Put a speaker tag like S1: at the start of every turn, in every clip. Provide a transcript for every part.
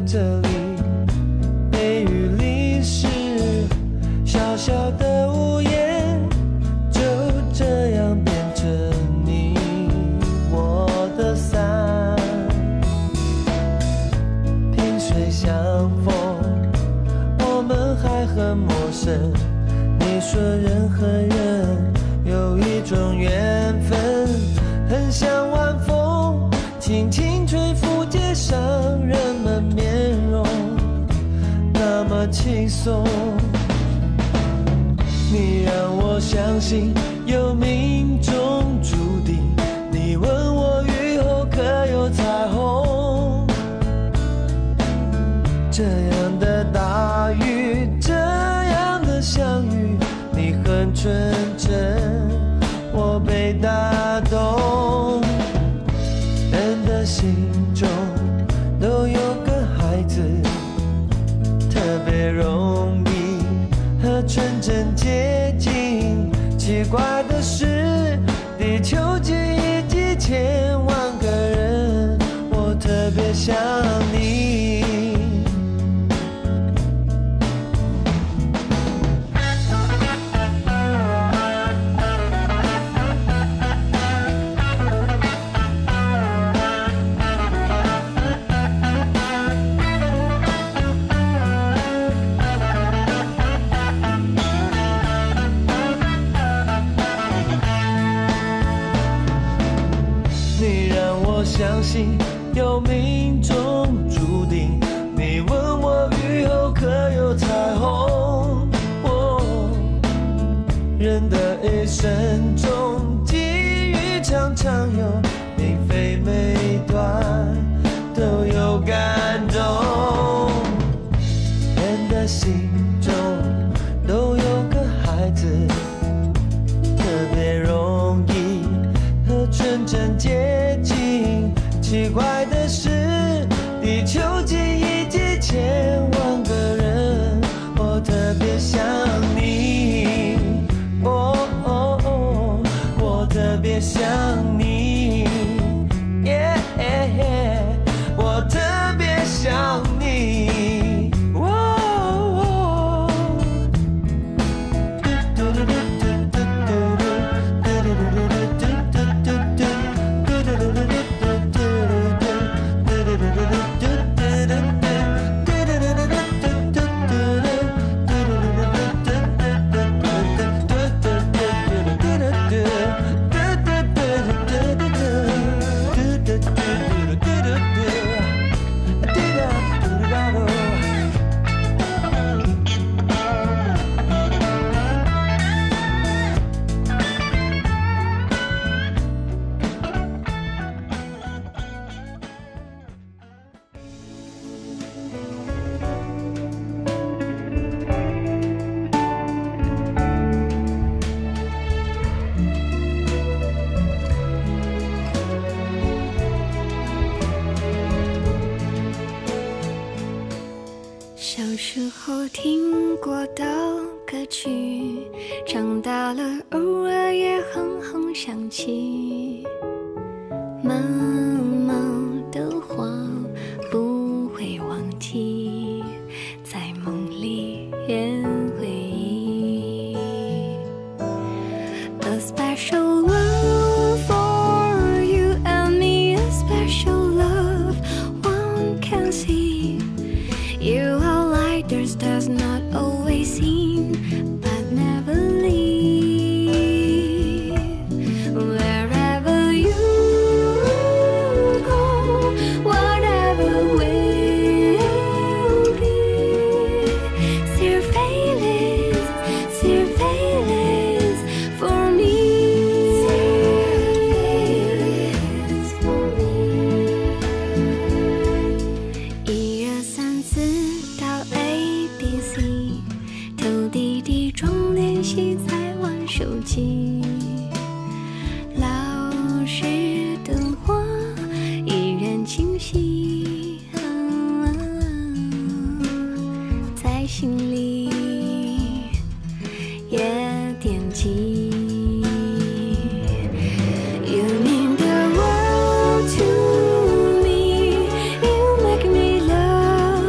S1: 这里，悲与离是小小的屋檐，就这样变成你我的伞。萍水相逢，我们还很陌生。你说人和人有一种缘分，很像晚风轻轻吹拂街上人们面容，那么轻松。你让我相信有命中注定，你问我雨后可有彩虹。这样的大雨，这样的相遇，你很纯真，我被打动。人的心中都有个孩子，特别容易和纯真接近。奇怪的是，地球几亿几千万个人，我特别想你。相信有命中注定，你问我雨后可有彩虹。人的一生中际遇常常有，并非每段都有感动。人的心中都有个孩子，特别容易和纯真接近。奇怪的是，地球几亿几千万个人，我特别想你。我特别想你。我特别想你。
S2: 小时候听过的歌曲，长大了偶尔也哼哼想起。妈妈的话不会忘记，在梦里也回忆。A special love for you and me, a special love one can see. You are lighters does not always seem, but never leave. Wherever you go, whatever will be, surveillance for me. Surveillance for me. 1、2、3、4到 ABC， 头滴滴装练习在玩手机。老师的话依然清晰，在心里也惦记。You mean the world to me, you make me love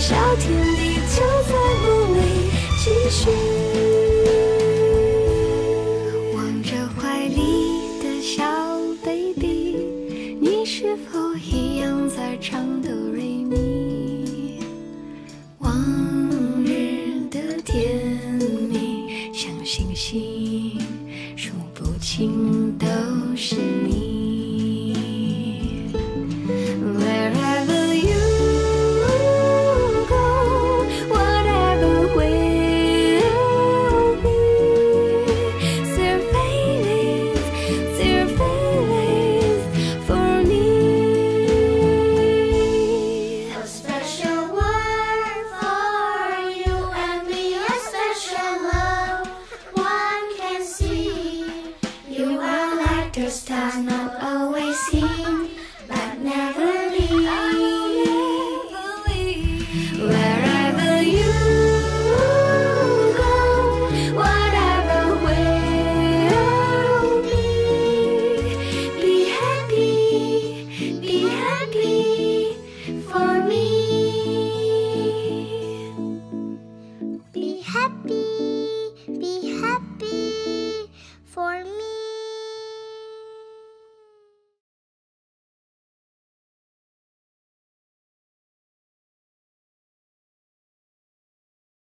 S2: 小天地就在梦里继续。